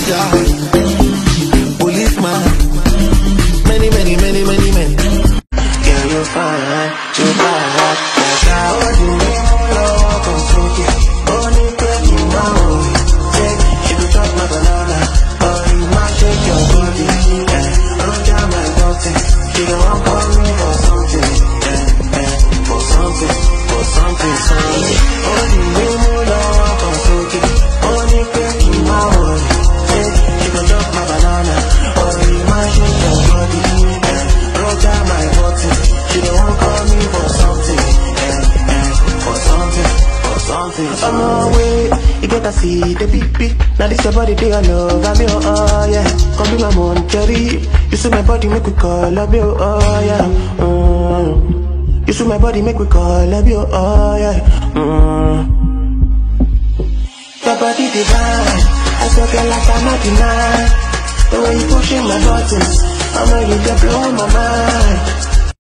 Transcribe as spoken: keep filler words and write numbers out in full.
soldier, policeman, many, many, many, many men. Girl, you're fine, you're fine. Like I was in the love of Tokyo. Only taking my way. Take, she could drop my banana, or you might take your body. Yeah, run down my body. She don't want to call me for something. Yeah, yeah, for something, for something, something. Only me more love of Tokyo. Only taking my way. Take, she could drop my banana, or you might take your body. Yeah, run down my body. She don't want to call me for something, eh, eh, for something, for something. I'm on way, you get to see the beat beat. Now this your body, they all love, I'm your, oh yeah. Come be my Monterey. You see my body, make we call up you, oh yeah. Mm. You see my body, make we call up you, oh yeah. Mm. Your body divine, I swear girl I cannot deny. The way you pushing my buttons, I know you get blowing my mind.